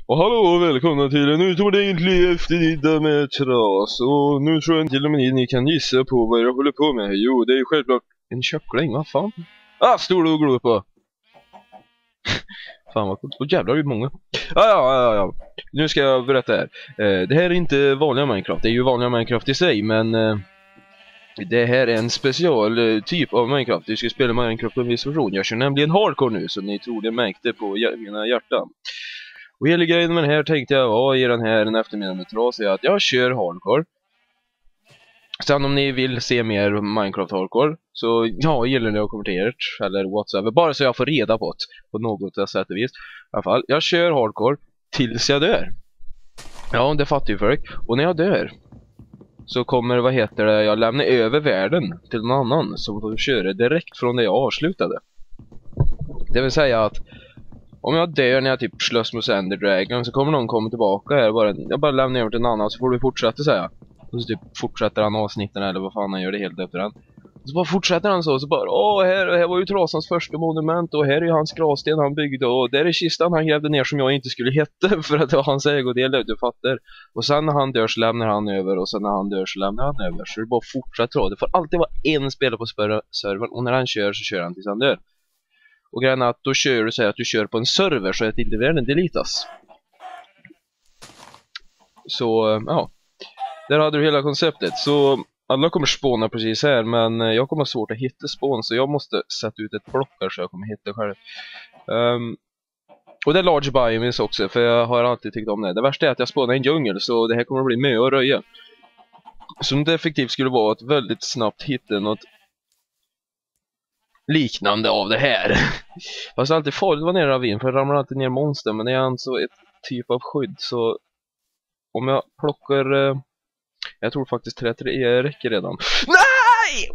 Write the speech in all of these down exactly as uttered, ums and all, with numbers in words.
Och hallå och välkomna till en utomordentlig eftermiddag med tras. Och nu tror jag till och med ni kan gissa på vad jag håller på med. Jo, det är självklart en kyckling, vad fan? Ah, stor du och glor på. Fan vad coolt, och jävlar är det många. Ah, ja, ja, ja, nu ska jag berätta här. eh, Det här är inte vanliga Minecraft, det är ju vanliga Minecraft i sig. Men eh, det här är en special eh, typ av Minecraft. Vi ska spela Minecraft på en viss version. Jag kör nämligen hardcore nu, så ni tror det märkte på mina hjärtan. Och hela grejen med den här tänkte jag var i den här en eftermiddag med tras är att jag kör hardcore. Sen om ni vill se mer Minecraft hardcore, så ja, gillar ni att kommentera eller whatsoever, bara så jag får reda på det på något sätt och vis. I alla fall, jag kör hardcore tills jag dör. Ja, det fattar ju folk. Och när jag dör så kommer, vad heter det, jag lämnar över världen till någon annan som får köra direkt från det jag avslutade. Det vill säga att om jag dör när jag typ slåss mot Ender Dragon, så kommer någon komma tillbaka här. Bara, jag bara lämnar över till en annan, så får du fortsätta säga. Och så typ fortsätter han avsnitten eller vad fan han gör det helt efter den. Så bara fortsätter han så, så bara, åh, här, här var ju Trasans första monument. Och här är ju hans gravsten han byggde. Och där är kistan han grävde ner som jag inte skulle heta. För att det var hans ägodel, du fattar. Och sen när han dör så lämnar han över. Och sen när han dör så lämnar han över. Så det bara fortsätter. Det får alltid vara en spelare på servern. Och när han kör så kör han tills han dör. Och grejen är att då kör du, säger att du kör på en server så att inte världen deletas. Så, ja. Där hade du hela konceptet. Så alla kommer spåna precis här, men jag kommer ha svårt att hitta spån, så jag måste sätta ut ett block här så jag kommer hitta själv. Um, och det är large biomes också, för jag har alltid tyckt om det. Det värsta är att jag spånar i en djungel, så det här kommer att bli med att röja. Som det effektivt skulle vara att väldigt snabbt hitta något liknande av det här. Fast alltid farligt att vara nere i ravin, för det ramlar alltid ner monster. Men det är alltså ett typ av skydd, så om jag plockar eh, jag tror faktiskt trettio räcker redan. Nej!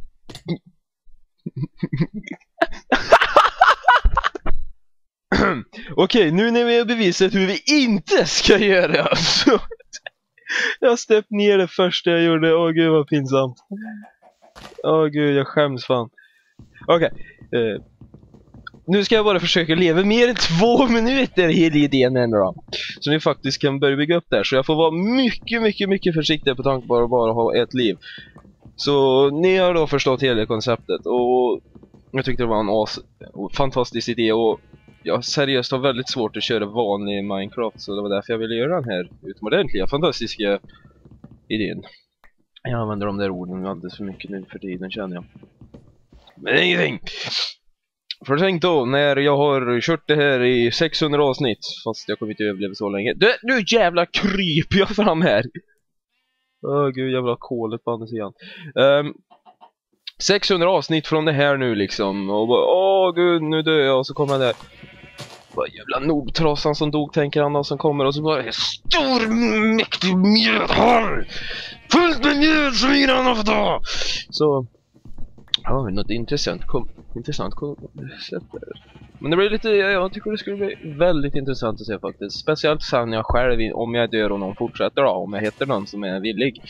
Okej, nu när vi har bevisat hur vi inte ska göra alltså. Jag stepp ner det första jag gjorde. Åh gud vad pinsamt. Åh gud, jag skäms fan. Okej, okay. uh, nu ska jag bara försöka leva mer än två minuter hela idén ändå då. Så ni faktiskt kan börja bygga upp där. Så jag får vara mycket, mycket, mycket försiktig på tanke på att bara ha ett liv. Så ni har då förstått hela konceptet. Och jag tyckte det var en as fantastisk idé. Och jag seriöst har väldigt svårt att köra vanlig Minecraft. Så det var därför jag ville göra den här utomordentliga, fantastiska idén. Jag använder de där orden alldeles för mycket nu för tiden, känner jag. Men ingenting. För tänk då, när jag har kört det här i sexhundra avsnitt, fast jag kommer inte överleva så länge. Du, nu jävla kryper jag fram här. Åh oh, gud, jävla kolet på andra sidan. um, sexhundra avsnitt från det här nu liksom. Och bara, åh oh, gud, nu dör jag. Och så kommer det bara jävla nobtrasan som dog, tänker han. Och som kommer och så bara, stor mäktig mjödhåll, fullt med mjöd som ingen annan får ta. Så ja, något intressant kom, intressant koncept där. Men det blir lite, jag tycker det skulle bli väldigt intressant att se faktiskt. Speciellt sen jag själv, om jag dör och någon fortsätter då, om jag heter någon som är villig.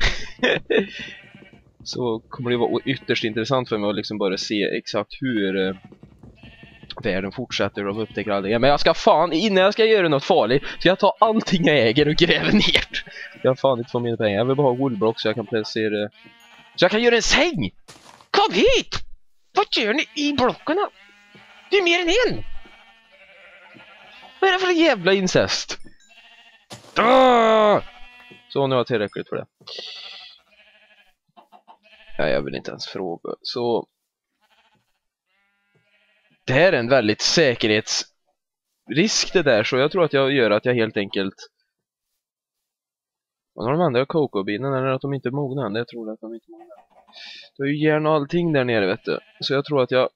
Så kommer det vara ytterst intressant för mig att liksom bara se exakt hur uh, världen fortsätter och upptäcker aldrig. Men jag ska fan, innan jag ska göra något farligt, ska jag ta allting jag äger och gräva ner. Jag har fan inte få mina pengar, jag vill bara ha woolblock så jag kan placera, så jag kan göra en säng. Kom hit! Vad gör ni i blockarna? Det är mer än en! Vad är det för jävla incest? Ah! Så nu har jag tillräckligt för det. Ja, jag vill inte ens fråga. Så det här är en väldigt säkerhetsrisk det där. Så jag tror att jag gör att jag helt enkelt, och när de andra kokobinen eller att de inte är mogna. Jag tror att de inte är mogna. Det är ju järn och allting där nere, vet du. Så jag tror att jag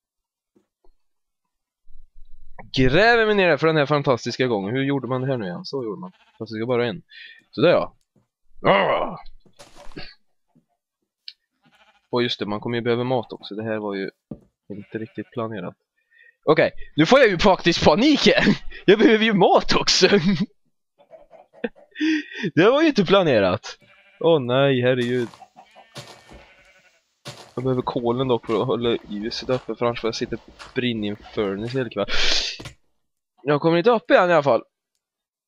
gräver mig ner för den här fantastiska gången. Hur gjorde man det här nu igen? Så gjorde man. Fast det ska bara en. Så där ja. Ah! Och just det, man kommer ju behöva mat också. Det här var ju inte riktigt planerat. Okej, okay, nu får jag ju faktiskt panik här. Jag behöver ju mat också. Det var ju inte planerat. Åh oh, nej, herregud. Jag behöver kolen dock för att hålla ljuset uppe, för annars får jag sitta brinna i en furnace hela kväll. Jag kommer inte upp igen i alla fall.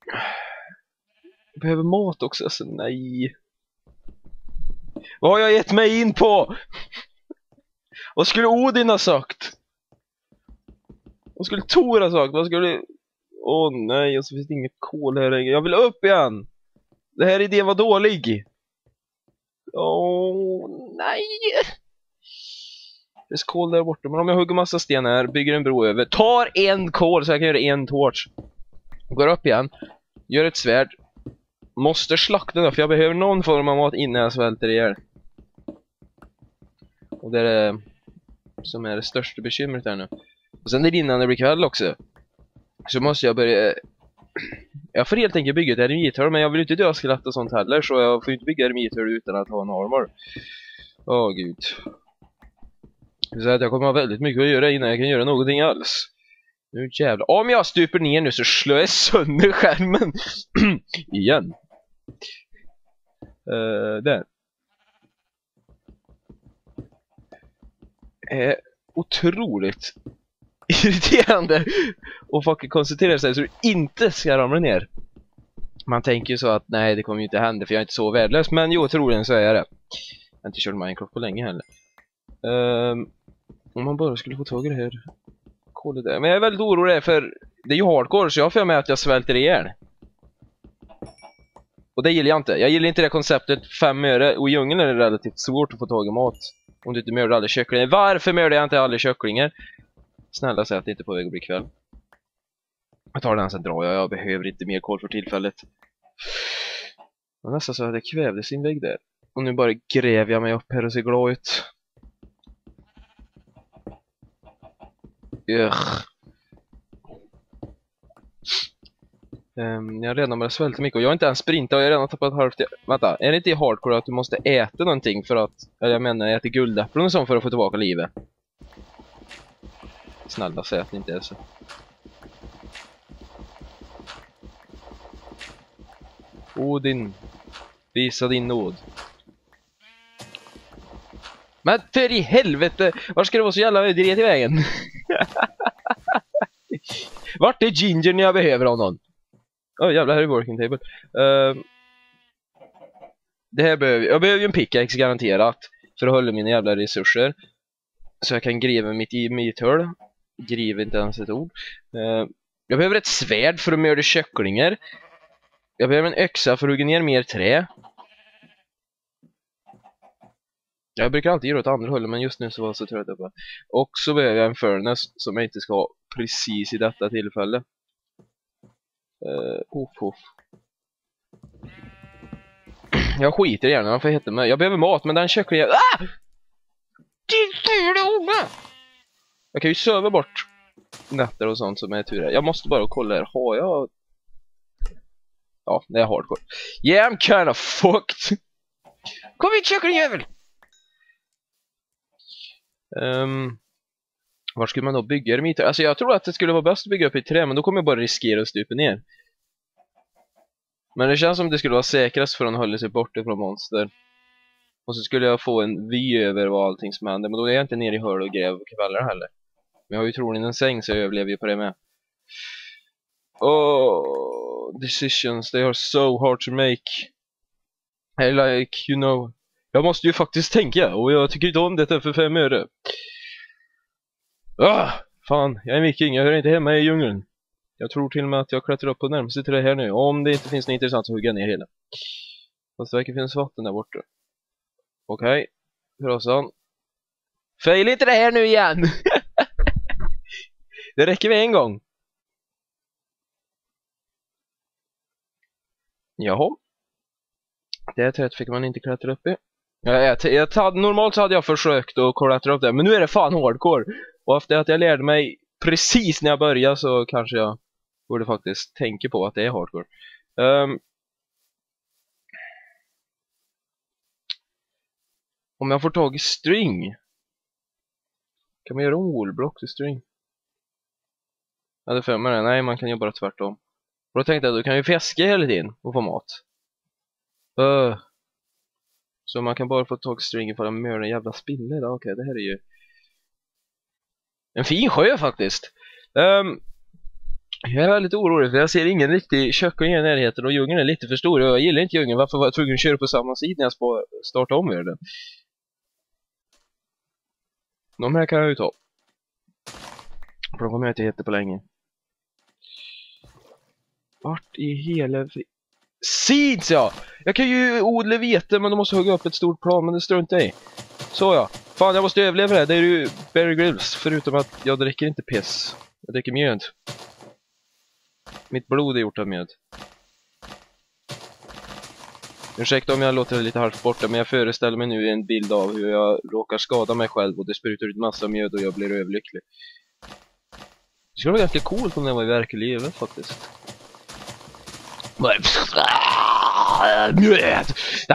Jag behöver mat också, alltså nej. Vad har jag gett mig in på? Vad skulle Odin ha sagt? Vad skulle Tor ha sagt? Vad skulle... Åh oh, nej, och så finns det inget kol här längre. Jag vill upp igen! Det här idén var dålig. Åh oh, nej! Det är kol där borta. Men om jag hugger massa sten här, bygger en bro över, tar en kol så jag kan göra en torch. Går upp igen, gör ett svärd. Måste slakta då, för jag behöver någon form av mat innan jag svälter ihjäl. Och det är det som är det största bekymret här nu. Och sen är det innan det blir kväll också. Så måste jag börja... Jag får helt enkelt bygga ett eremitorn, men jag vill inte dö skelett och sånt heller. Så jag får inte bygga eremitorn utan att ha en armor. Åh gud. Så att jag kommer ha väldigt mycket att göra innan jag kan göra någonting alls. Nu jävlar. Om jag stuper ner nu så slår jag sönder skärmen. Igen. Uh, där. Eh, otroligt irriterande och fucking koncentrera sig så du inte ska ramla ner. Man tänker ju så att nej, det kommer ju inte hända för jag är inte så värdelös, men jo, troligen så är jag det. Jag har inte kört Minecraft på länge heller. Um, om man bara skulle få tag i det här kolet där. Men jag är väldigt orolig för det är ju hardcore, så jag får med att jag svälter ihjäl. Och det gillar jag inte. Jag gillar inte det konceptet fem öre. Och i djungeln är det relativt svårt att få tag i mat. Om du inte mördar alla kycklingar. Varför mördar jag inte alla kycklingar? Snälla, säg att det inte är på väg att bli kväll. Jag tar den sen drar jag. Jag behöver inte mer kol för tillfället. Och nästan så att jag kvävde sin vägg där. Och nu bara gräver jag mig upp här och ser glad ut. Ugh. Um, jag har redan börjat svälta mycket och jag har inte ens sprintat och jag har redan tappat halvt. Vänta, är det inte i hardcore att du måste äta någonting för att, eller jag menar äta guldäpplen och sånt för att få tillbaka livet? Snälla, säg att det inte är så. Odin, visa din nåd. Men för i helvete, var ska det vara så jävla ödret i vägen? Vart är Ginger när jag behöver honom? Åh oh, jävlar, här är working table. Uh, det här behöver jag. behöver ju en pickaxe garanterat för att hålla mina jävla resurser. Så jag kan gräva mitt i mitt hål. Griv inte ens ett ord. Uh, jag behöver ett svärd för att mörda kycklingar. Jag behöver en öxa för att hugga ner mer trä. Jag brukar alltid göra åt andra hållet, men just nu så var jag så trött på. Och så behöver jag en furnace som jag inte ska ha precis i detta tillfälle. Uh, off, off. Jag skiter gärna, man får heta mig. Jag behöver mat, men den kycklingen... Ah! Jag kan ju söva bort nätter och sånt som är tur. Jag måste bara kolla här. Har jag... Ja, det är hardcore. Yeah, I'm kind of fucked. Kom hit, kycklingjävel! Um, var skulle man då bygga eremiter? Alltså jag tror att det skulle vara bäst att bygga upp i trä, men då kommer jag bara riskera att stupa ner. Men det känns som det skulle vara säkrast för att hålla sig borta från monster. Och så skulle jag få en vy över vad allting som händer, men då är jag inte nere i hörl och gräv på kvällar heller. Men jag har ju troligen en säng så jag överlever ju på det med. Oh, decisions, they are so hard to make. I like, you know... Jag måste ju faktiskt tänka, och jag tycker inte om detta för fem öre. Ah, fan, jag är en viking, jag hör inte hemma i djungeln. Jag tror till och med att jag klättrar upp på närmast till det här nu. Om det inte finns något intressant så hugger jag ner hela. Fast det verkar finnas vatten där borta. Okej, okay. Krossan. Fail inte det här nu igen! Det räcker med en gång. Jaha. Det här trädet fick man inte klättra upp i. Jag, jag, jag, normalt så hade jag försökt att klättra upp där, men nu är det fan hardcore. Och efter att jag lärde mig precis när jag började så kanske jag borde faktiskt tänka på att det är hardcore. Um, om jag får tag i string, kan man göra en wallblock till string? Ja, det för mig. Nej, man kan ju bara tvärtom. Och då tänkte jag, då kan ju fiska hela tiden och få mat. Uh. Så man kan bara få tag i string för att möra en jävla spinner. Okej, okay, det här är ju en fin sjö faktiskt. Um, Jag är väldigt orolig för jag ser ingen riktig kökung i närheten och djungeln är lite för stor. Jag gillar inte djungeln. Varför var jag tvungen att köra på samma sida när jag ska starta om världen? De här kan jag ju ta. För de kommer jag inte heta på länge. Vart i hela... Seeds, ja! Jag kan ju odla vete, men då måste jag hugga upp ett stort plan, men det struntar jag i. Så ja. Fan, jag måste överleva det här. Det är ju Bear Grylls, förutom att jag dricker inte piss. Jag dricker mjöd. Mitt blod är gjort av mjöd. Ursäkta om jag låter lite halvt borta, men jag föreställer mig nu en bild av hur jag råkar skada mig själv och det sprutar ut massa mjöd och jag blir överlycklig. Det skulle vara ganska coolt om det var i verkliga livet faktiskt. Mjöd!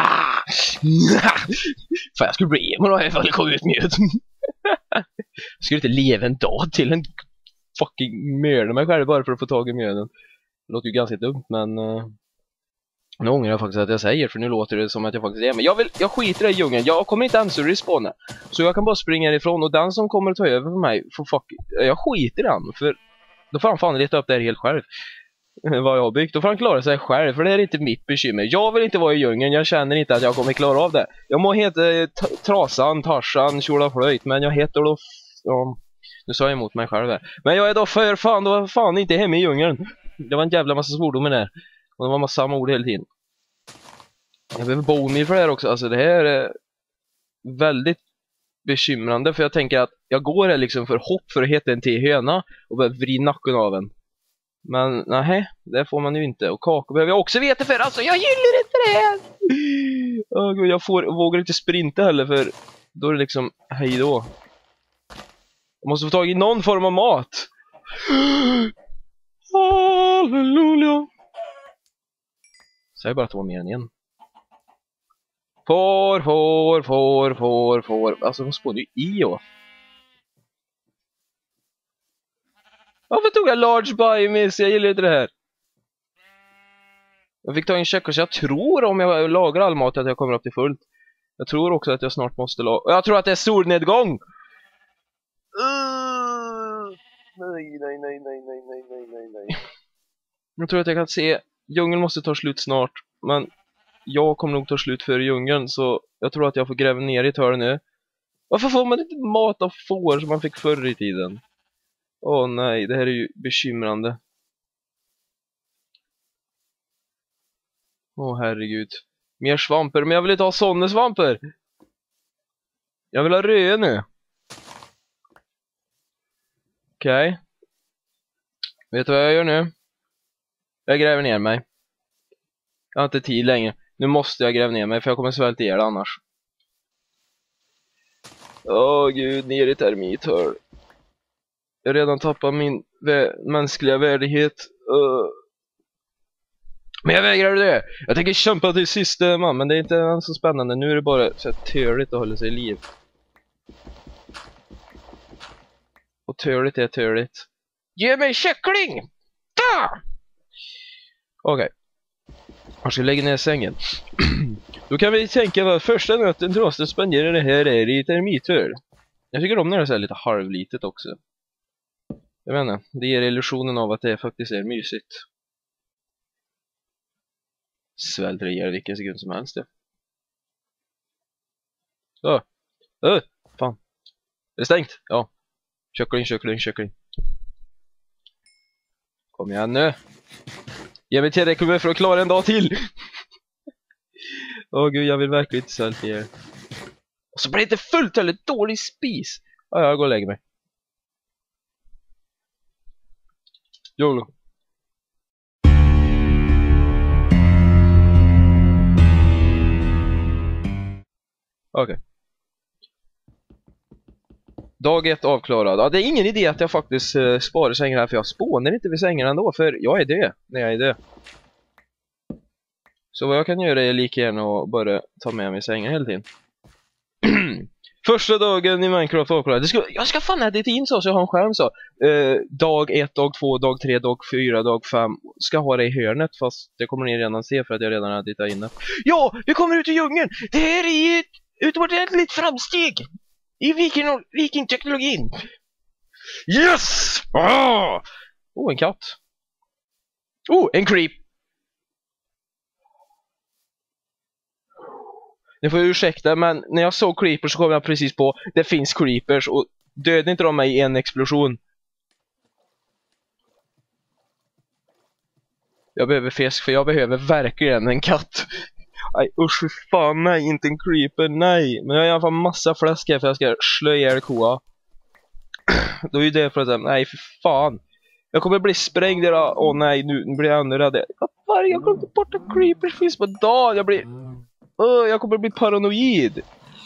Fan, jag skulle bli emo då ifall det kom ut mjöd. Jag skulle inte leva en dag till en fucking mörda mig själv bara för att få tag i mjöden. Det låter ju ganska dumt, men uh, nu ångrar jag faktiskt att jag säger, för nu låter det som att jag faktiskt är. Men jag, vill, jag skiter i djungeln, jag kommer inte ens att respawna. Så jag kan bara springa ifrån och den som kommer att ta över för mig får fuck, jag skiter i den, för då får han fan leta upp det här helt själv. Vad jag har byggt, då får han klara sig själv, för det är inte mitt bekymmer. Jag vill inte vara i djungeln, jag känner inte att jag kommer klara av det. Jag må heta Trasan, Tarsan, Tjola Flöjt, men jag heter då... Ja, nu sa jag emot mig själv där. Men jag är då för fan, då var fan inte hemma i djungeln. Det var en jävla massa svordomar där. Och det var massa samma ord hela tiden. Jag behöver bone för det här också. Alltså det här är väldigt bekymrande, för jag tänker att jag går här liksom för hopp för att heta en till höna och börja vrida nacken av en. Men nej, det får man ju inte. Och kakor behöver jag också veta för. Alltså jag gillar inte det här. Oh, Gud, jag får, vågar inte sprinta heller, för då är det liksom hej då. Jag måste få tag i någon form av mat. Halleluja. Säg bara att det var mer än en. Får, får, får, får, får. Alltså de spådde ju i och. Varför tog jag large biomass? Jag gillar inte det här. Jag fick ta in check, så jag tror om jag lagar all mat att jag kommer upp till fullt. Jag tror också att jag snart måste laga. Jag tror att det är solnedgång. Uh, nej, nej, nej, nej, nej, nej, nej, nej, nej. Jag tror att jag kan se. Djungeln måste ta slut snart. Men jag kommer nog ta slut för djungeln. Så jag tror att jag får gräva ner i ett hörn nu. Varför får man inte mat av får som man fick förr i tiden? Åh oh, nej, det här är ju bekymrande. Åh oh, herregud. Mer svamper, men jag vill inte ha sådana svamper. Jag vill ha röja nu. Okej. Okay. Vet du vad jag gör nu? Jag gräver ner mig. Jag har inte tid längre. Nu måste jag gräva ner mig, för jag kommer svälta ihjäl annars. Åh oh, gud, ner i termithörn. Jag har redan tappat min vä- mänskliga värdighet. Uh. Men jag vägrar det. Jag tänker kämpa till sista man, men det är inte så spännande. Nu är det bara så törligt att hålla sig i liv. Och törligt är törligt. Ge mig kyckling! Okej. Okay. Jag ska lägga ner sängen. Då kan vi tänka vad första nöten till oss att spendera det här är i termithör. Jag tycker om när det är så här lite halvlitet också. Jag vet inte, det ger illusionen av att det faktiskt är mysigt. Svälter ihjäl vilken sekund som helst det. Så. Öh, fan. Är det stängt? Ja. Kyckling, kyckling, kyckling. Kom igen nu. Ge mig tillräckligt med för att klara en dag till. Åh oh, gud, jag vill verkligen inte svälta ihjäl. Och så blir det inte fullt eller dålig spis. Ja, jag går och lägger mig. YOLO. Okej. Okay. Dag ett avklarad. Ja, det är ingen idé att jag faktiskt uh, sparar sängen här, för jag spånar inte vid sängen ändå, för jag är död när jag är död. Så vad jag kan göra är lika gärna att bara ta med mig sängen hela tiden. Första dagen i Minecraft avklarad. Det ska, jag ska fan edita in så, så jag har en skärm så. Uh, dag ett, dag två, dag tre, dag fyra, dag fem. Ska ha det i hörnet, fast det kommer ni redan se för att jag redan har editat in det. Ja, vi kommer ut i djungeln! Det här är ett utomordentligt framsteg i viking- vikingteknologin. Yes! Oh! oh, en katt. Oh, en creep! Ni får ursäkta, men när jag såg creepers så kom jag precis på det finns creepers och dödade inte de mig i en explosion. Jag behöver fisk för jag behöver verkligen en katt. Aj, usch för fan, nej, inte en creeper, nej. Men jag har i alla fall massa fläsk här för jag ska slå ihjäl koa. Då är ju det för att, nej för fan. Jag kommer bli sprängd idag. Åh nej, nu blir jag ännu rädd. Varje jag glömde bort att creepers finns på dagen. Jag blir... Oh, jag kommer bli paranoid.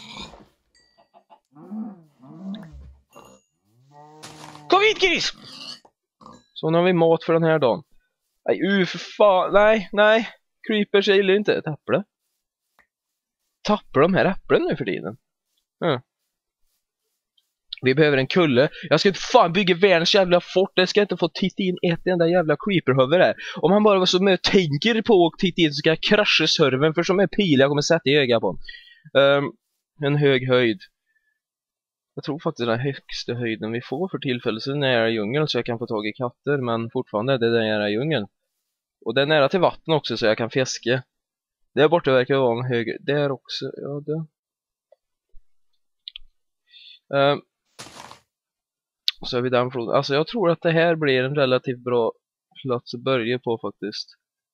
Kom hit, Chris! Så nu har vi mat för den här dagen. Nej, u för fan. Nej, nej. Creepers gillar inte ett äpple. Tappar de här äpplen nu för tiden? Mm. Vi behöver en kulle. Jag ska inte fan bygga världens jävla fort. Det ska inte få titta in ett enda jävla creeperhuvud där. Om han bara var så med tänker på att titta in så ska jag krascha servern. För som är pil jag kommer sätta i öga på honom. Um, en hög höjd. Jag tror faktiskt den högsta höjden vi får för tillfället är nära djungeln så jag kan få tag i katter. Men fortfarande är det nära djungeln. Och det är nära till vatten också så jag kan fiska. Där borta verkar vara en hög. Där också. Ja, det. Um, Så är vi den frågan. Alltså jag tror att det här blir en relativt bra plats att börja på faktiskt.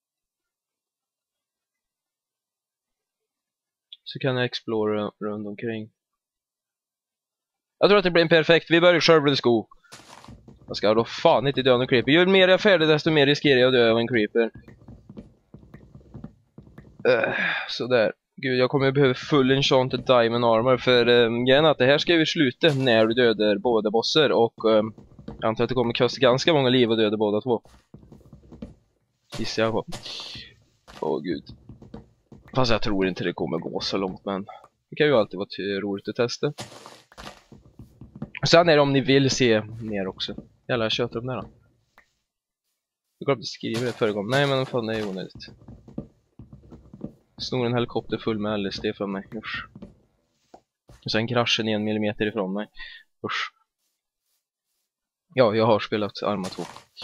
Så kan jag explora runt omkring. Jag tror att det blir en perfekt. Vi börjar skövla skog. Jag ska då fan inte dö av en creeper. Ju mer jag är färdig desto mer riskerar jag att dö av en creeper. Uh, sådär. Gud, jag kommer behöva full enchanted diamond armor. För um, grejen är att det här ska vi sluta när du dödar båda bosser. Och um, jag antar att det kommer kosta ganska många liv att döda båda två. Gissar jag på. Åh gud. Fast jag tror inte det kommer gå så långt. Men det kan ju alltid vara roligt att testa. Sen är det om ni vill se mer också. Jävla kött upp där då. Jag glömde skriva det förra gången. Nej men fan det är onödigt. Snor en helikopter full med L S D för mig. Usch. Och sen kraschen en millimeter ifrån mig. Usch. Ja, jag har spelat Arma två.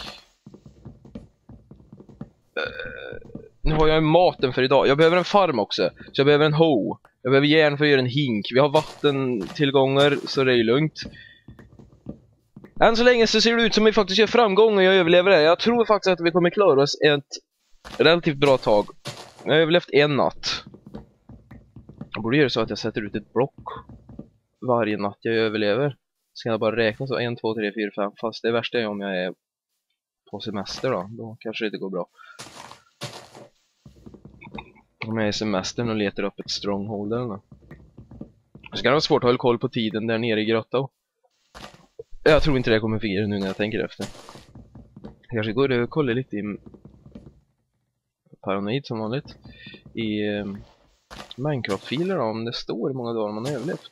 Uh, nu har jag maten för idag. Jag behöver en farm också. Så jag behöver en ho. Jag behöver järn för att göra en hink. Vi har vattentillgångar så det är lugnt. Än så länge så ser det ut som vi faktiskt gör framgång och jag överlever det. Jag tror faktiskt att vi kommer klara oss ett relativt bra tag. Jag har överlevt en natt. Jag borde göra så att jag sätter ut ett block varje natt jag överlever. Ska jag bara räkna så en, två, tre, fyra, fem. Fast det värsta är om jag är på semester då. Då kanske det inte går bra. Om jag är i semestern och letar upp ett stronghold eller något. Så ska det vara svårt att hålla koll på tiden där nere i grottan. Jag tror inte det kommer fungera nu när jag tänker efter. Jag kanske går och kollar lite i paranoid som vanligt i eh, Minecraft-filer om det står hur många dagar man har överlevt.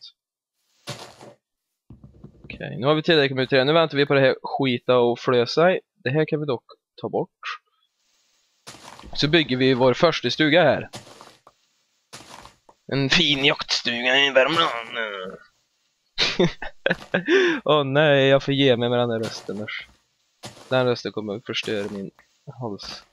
Okej, okay, nu har vi tillräckligt med tre. Nu väntar vi på det här skita och flösa. Det här kan vi dock ta bort. Så bygger vi vår första stuga här. En fin jaktstuga i Värmland. Åh oh, nej, jag får ge mig med den här rösten. Den rösten kommer att förstöra min hals.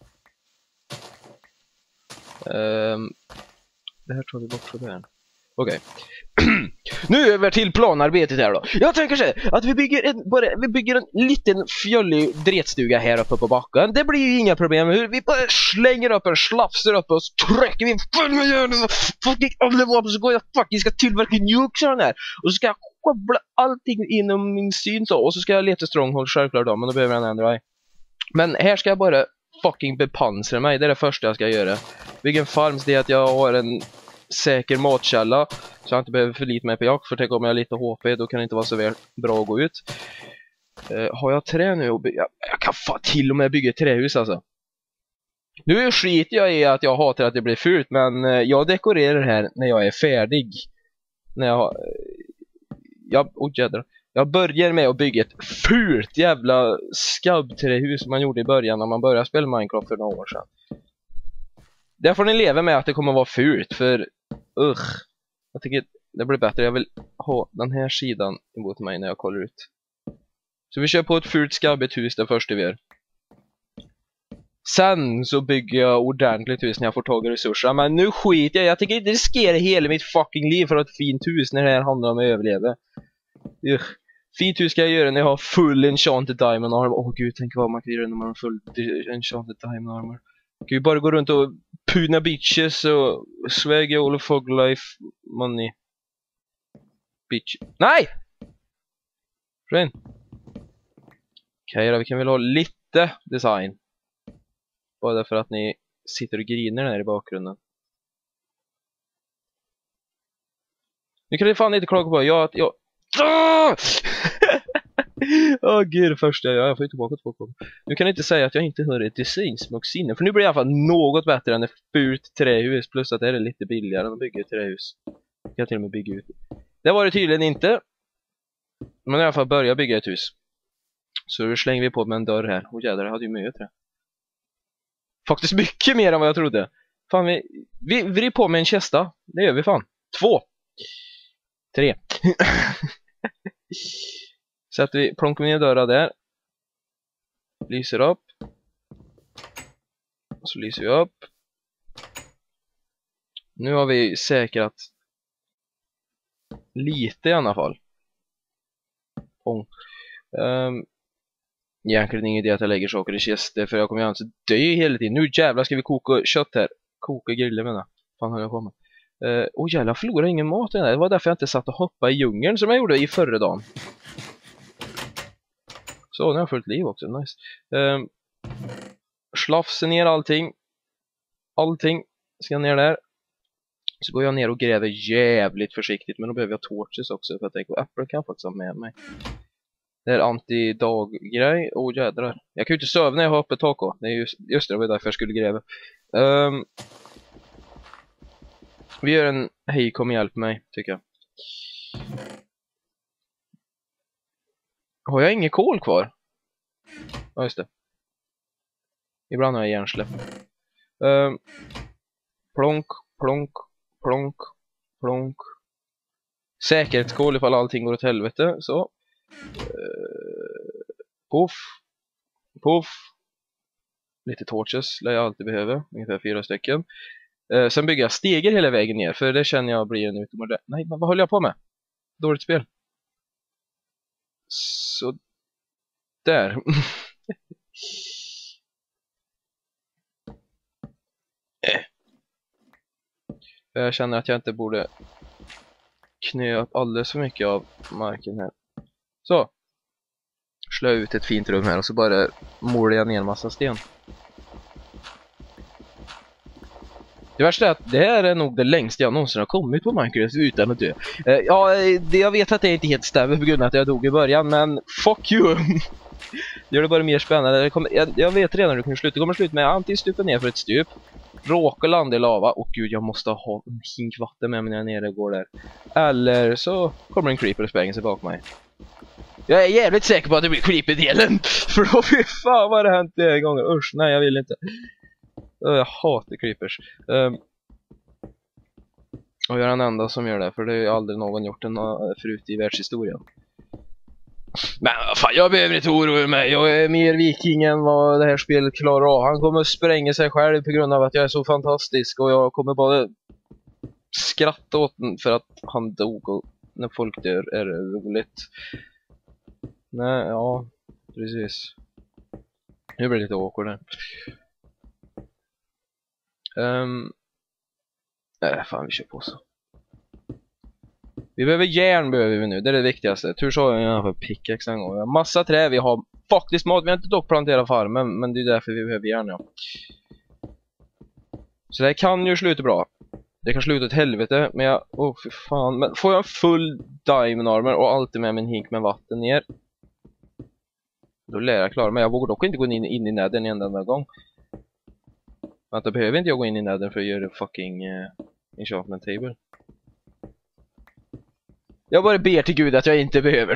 Um, det här tar vi bort från där. Okej. Okay. Nu över till planarbetet här då. Jag tänker så här, att vi bygger en, bara, vi bygger en liten fjöllig dretstuga här uppe på backen. Det blir ju inga problem. Vi bara slänger upp en slafser upp och så trycker vi full med järn och fucking alla vapen så går jag faktiskt ska tillverka nukes här och så ska jag koppla allting inom min syn så och så ska jag leta stronghold självklart då, men då behöver jag en ändra. Men här ska jag bara fucking bepansra mig. Det är det första jag ska göra. Bygga en farm så det är att jag har en säker matkälla så jag inte behöver förlita mig på jakt, för tänk om jag har lite H P då kan det inte vara så väl bra att gå ut. Uh, har jag trä nu och jag, jag kan fan till och med bygga ett trähus alltså. Nu skiter jag i att jag hatar att det blir fult, men uh, jag dekorerar här när jag är färdig. När jag har... Uh, jag, oh, jädrar. Jag börjar med att bygga ett fult jävla skabbträhus som man gjorde i början när man började spela Minecraft för några år sedan. Där får ni leva med att det kommer vara fult, för usch. Jag tycker det blir bättre. Jag vill ha den här sidan emot mig när jag kollar ut. Så vi kör på ett fult skabbigt hus det första vi gör. Sen så bygger jag ordentligt hus när jag får tag i resurser. Men nu skiter jag. Jag tänker inte riskera hela mitt fucking liv för ett fint hus när det här handlar om att överleva. Ugh. Fint hus ska jag göra när jag har full enchanted diamond armor. Åh oh, gud, tänk vad man kan göra när man har full enchanted diamond armor. Man kan ju bara gå runt och puna bitches och sväga all of fog life money. Bitch. Nej! Okej okay, då, vi kan väl ha lite design. Bara därför att ni sitter och griner där i bakgrunden. Nu kan ni fan inte klaga på jag att jag... Åh oh, gud, det första jag gör. Jag får ju tillbaka två gånger. Nu kan ni inte säga att jag inte hör ett designsmoxinne. För nu blir det i alla fall något bättre än ett fult trähus. Plus att det är lite billigare än att bygga ett trähus. Jag kan till och med bygga ut. Det var det tydligen inte. Men i alla fall börja bygga ett hus. Så då slänger vi på med en dörr här. Och jädrar, det hade ju mycket trä. Faktiskt mycket mer än vad jag trodde. Fan, vi, vi vrider på med en kista. Det gör vi fan. Två. Tre. Så att vi plonkar ner dörrar där. Lyser upp. Och så lyser vi upp. Nu har vi säkrat lite i alla fall. Oh. Um, egentligen ingen idé att jag lägger saker i kistor, för jag kommer ju alltså dö hela tiden. Nu jävlar ska vi koka kött här. Koka griller menar. Fan håller jag på med. Åh uh, oh, jävlar, jag förlorar ingen mat i den här. Det var därför jag inte satt och hoppade i djungeln som jag gjorde i förra dagen. Så, nu har jag fullt liv också, nice. Um, slafsa ner allting. Allting ska ner där. Så går jag ner och gräver jävligt försiktigt. Men då behöver jag torches också. För att jag tänker att Apple kan faktiskt ha med mig. Det är anti-dag-grej. Åh oh, jädrar. Jag kan ju inte söva när jag har öppet tak. Det är just, just det, det var därför jag skulle gräva. Um, vi gör en hej, kom hjälp mig, tycker jag. Har jag ingen kol kvar? Ja, just det. Ibland har jag hjärnsläpp. Um, plonk, plonk, plonk, plonk. Säkerhetskol ifall allting går åt helvete. Så. Uh, puff. Puff. Lite torches lär jag alltid behöver. Ungefär fyra stycken. Uh, sen bygger jag steger hela vägen ner. För det känner jag blir en utomordentlig... Nej, vad håller jag på med? Dåligt spel. Så. Där. Jag känner att jag inte borde knö upp alldeles för mycket av marken här. Så. Slå ut ett fint rum här och så bara målar jag ner en massa sten. Det värsta är att det här är nog det längsta jag någonsin har kommit på Minecraft utan att dö. Uh, ja, det, jag vet att det inte helt stämmer på grund av att jag dog i början, men fuck you! Det gör det bara mer spännande. Jag, kommer, jag, jag vet redan hur det kommer sluta. Det kommer sluta med att antingen stupa ner för ett stup, råka landa i lava, och gud, jag måste ha en hink vatten med mig när jag är nere och går där. Eller så kommer en creeper och spränger sig bakom mig. Jag är jävligt säker på att det blir creeper-delen. För då fy fan vad det hänt det gånger. Usch, nej jag vill inte. Jag hatar creepers. Um, och jag är den enda som gör det, för det har ju aldrig någon gjort den förut i världshistorien. Men fan, jag behöver inte oroa mig. Jag är mer viking än vad det här spelet klarar av. Han kommer spränga sig själv på grund av att jag är så fantastisk. Och jag kommer bara skratta åt den för att han dog. Och när folk dör är det roligt. Nej, ja, precis. Nu blir det lite awkward där. Um, nej, fan, vi kör på så. Vi behöver järn behöver vi nu, det är det viktigaste. Tur så har jag i alla fall pickaxe en gång. Vi har massa trä, vi har faktiskt mat. Vi har inte dock planterat farmen, men det är därför vi behöver järn, ja. Så det här kan ju sluta bra. Det kan sluta ett helvete, men jag... Åh, oh, för fan. Men får jag en full diamond armor och alltid med min hink med vatten ner, då lär jag klara mig. Jag vågar dock inte gå in, in i näden en enda gång. Vänta, behöver inte jag gå in i näden för att göra fucking uh, enchantment table? Jag bara ber till Gud att jag inte behöver.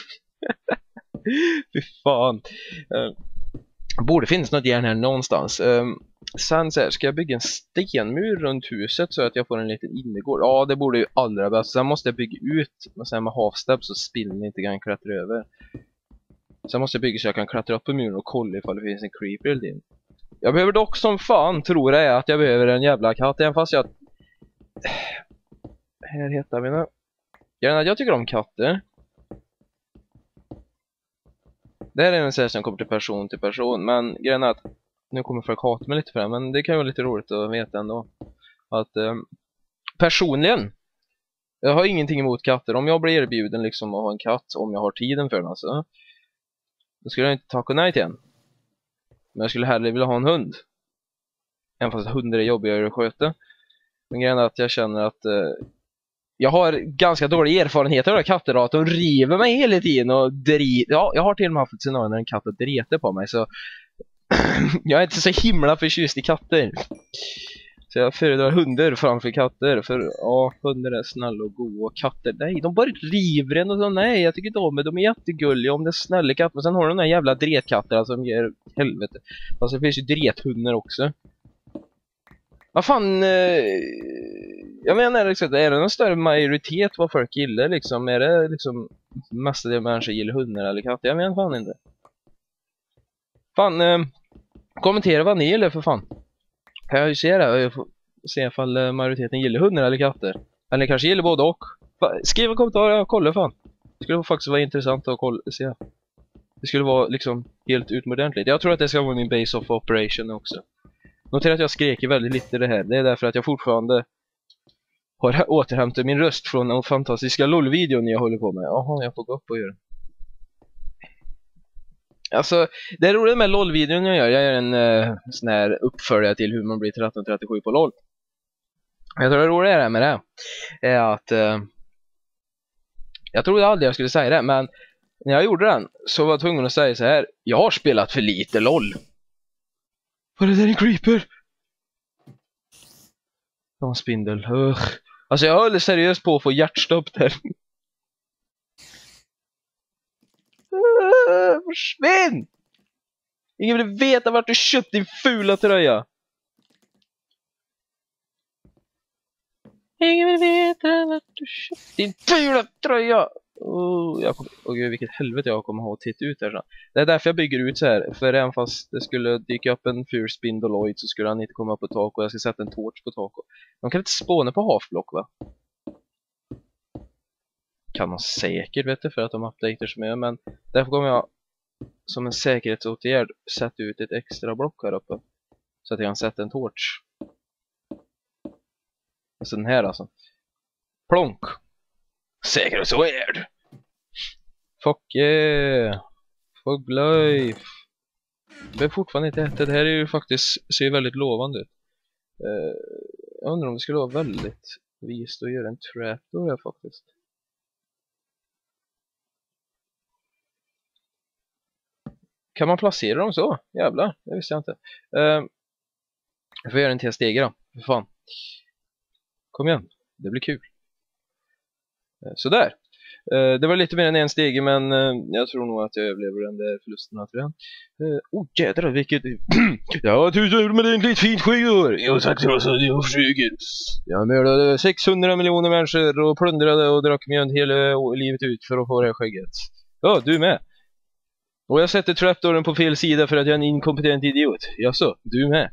Fy fan. Uh, borde finnas något järn här någonstans. Um, sen så här, ska jag bygga en stenmur runt huset så att jag får en liten innergård? Ja, det borde ju allra bäst. Sen måste jag bygga ut och sen med half-step så spillen inte kan klättra över. Sen måste jag bygga så jag kan klättra upp på muren och kolla ifall det finns en creeper eller din. Jag behöver dock som fan, tror jag, att jag behöver en jävla katt. Även fast jag... Här heter mina... Jag, jag tycker om katter. Det här är en sak som kommer till person till person. Men grejen är att... Nu kommer folk hata mig lite för det. Men det kan ju vara lite roligt att veta ändå. Att... Eh, personligen... Jag har ingenting emot katter. Om jag blir erbjuden liksom att ha en katt, om jag har tiden för den alltså, då skulle jag inte tacka nej till en. Men jag skulle hellre vilja ha en hund. Även fast hundar är jobbigare att sköta. Men grejen är att jag känner att eh, jag har ganska dålig erfarenhet av katter då, att de river mig hela tiden och dri- ja, jag har till och med haft ett scenario när en katt dreter på mig, så jag är inte så himla förtjust i katter. Så jag föredrar hundar framför katter. För ja, hundar är snälla och goda. Och katter, nej, de bara river en och så. Nej, jag tycker inte om det. De är jättegulliga om det är snälla katter. Men sen har de den här jävla dretkatterna som ger helvete. Fast det finns ju drethundar också. Vad fan, eh, jag menar liksom, är det en större majoritet vad folk gillar liksom? Är det liksom mestadels människor gillar hundar eller katter? Jag menar fan inte. Fan, eh, kommentera vad ni gillar för fan. Kan jag ju se det, jag får se ifall majoriteten gillar hundar eller katter. Eller kanske gillar både och. Skriv en kommentar, jag kollar fan. Det skulle faktiskt vara intressant att kolla, se. Det skulle vara liksom helt utomordentligt. Jag tror att det ska vara min base of operation också. Notera att jag skriker väldigt lite det här. Det är därför att jag fortfarande har återhämtat min röst från den fantastiska LOL-videon jag håller på med. Jaha, jag får gå upp och göra. Alltså, det är roligt med LOL-videon jag gör. Jag gör en uh, sån här uppföljare till hur man blir tretton trettiosju på LOL. Jag tror det roliga är med det är att uh, jag trodde aldrig jag skulle säga det, men när jag gjorde den så var jag tvungen att säga så här: jag har spelat för lite LOL. Vad är det där, en creeper? Ja, en spindel. Ugh. Alltså jag höll seriöst på att få hjärtstopp där. Uh, försvinn! Ingen vill veta vart du köpt din fula tröja. Ingen vill veta vart du köpt din fula tröja. Oh, jag kom, oh gud, vilket helvete jag kommer ha titt ut här. Det är därför jag bygger ut så här. För även fast det skulle dyka upp en ful spindoloid så skulle han inte komma upp på tak. Och jag ska sätta en torch på tak. De kan inte spåna på halfblock, va? Kan man säkert, vet du, för att de updater som är. Men därför kommer jag som en säkerhetsåtgärd sätta ut ett extra block här uppe. Så att jag kan sätta en torch. Alltså den här alltså. Plonk. Säkerhetsåtgärd. Fuck yeah. Fuck life. Det är fortfarande inte äta. Det här är ju faktiskt, ser väldigt lovande ut. Uh, jag undrar om det skulle vara väldigt vist att göra en trap då här faktiskt. Kan man placera dem så? Jävlar, det visste jag inte. Uh, jag får göra en till steg då. För fan. Kom igen, det blir kul. Uh, sådär. Uh, det var lite mer än en steg, men uh, jag tror nog att jag överlever den där förlusten att redan. Uh, oh jädrar, vilket... ja, tusen med en lite fint skyggor. Jag har sagt till oss att jag försöker. Jag mördade sexhundra miljoner människor och plundrade och drack mjöd hela livet ut för att få det här skägget. Ja, du med. Och jag sätter trapdooren på fel sida för att jag är en inkompetent idiot. Jaså, du med.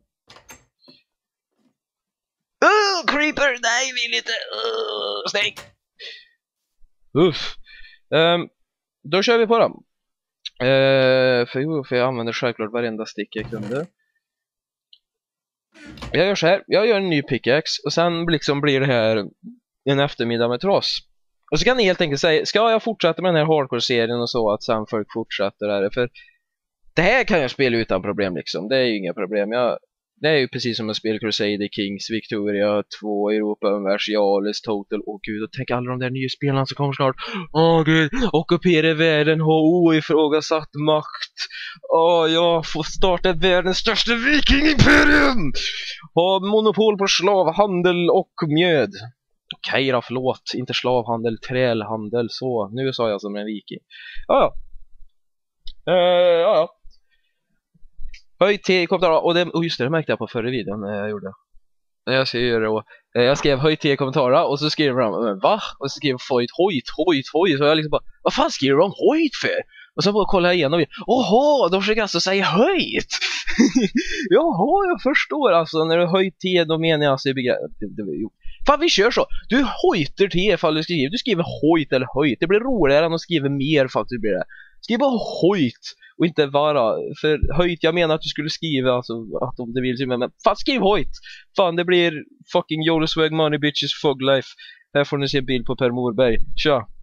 Oh, creeper! Nej, vill inte. Oh, stäng! Uff. Um, då kör vi på dem. Uh, för, för jag använder självklart varenda stick jag kunde. Jag gör så här. Jag gör en ny pickaxe. Och sen liksom blir det här en eftermiddag med trås. Och så kan ni helt enkelt säga, ska jag fortsätta med den här hardcore-serien och så att sen folk fortsätter där? För det här kan jag spela utan problem liksom. Det är ju inga problem. Jag, det är ju precis som att spela Crusader Kings, Victoria två, Europa Universalis, Total. Åh gud, och tänk alla de där nya spelarna som kommer snart. Åh gud, ockupera världen, ha oifrågasatt makt. Åh, jag får starta världens största vikingimperium. Ha monopol på slavhandel och mjöd. Okej då, förlåt. Inte slavhandel, trälhandel. Så, nu sa jag som en viking. Ja, ja. Uh, ja, ja. Höj till kommentarer. Och det, oh just det, det märkte jag på förra videon när jag gjorde. Jag ska göra då. Jag skrev höj till kommentarer och så skrev de, va? Och så skrev Foyt, hojt, hojt, hojt. Så jag liksom bara, vad fan skriver de hojt för? Och så bara kollar jag igenom. Åh, de försöker alltså säga höjt. Jaha, jag förstår. Alltså, när du höjt T, då menar jag alltså i begreppet. Fan, vi kör så. Du höjter T ifall du skriver. Du skriver höjt eller höjt. Det blir roligare än att skriva mer faktiskt blir det. Skriv bara höjt och inte vara. För höjt, jag menar att du skulle skriva alltså, att om du vill. Men fan, skriv höjt. Fan, det blir fucking YOLO swag money bitches fug life. Här får ni se en bild på Per Morberg. Tja.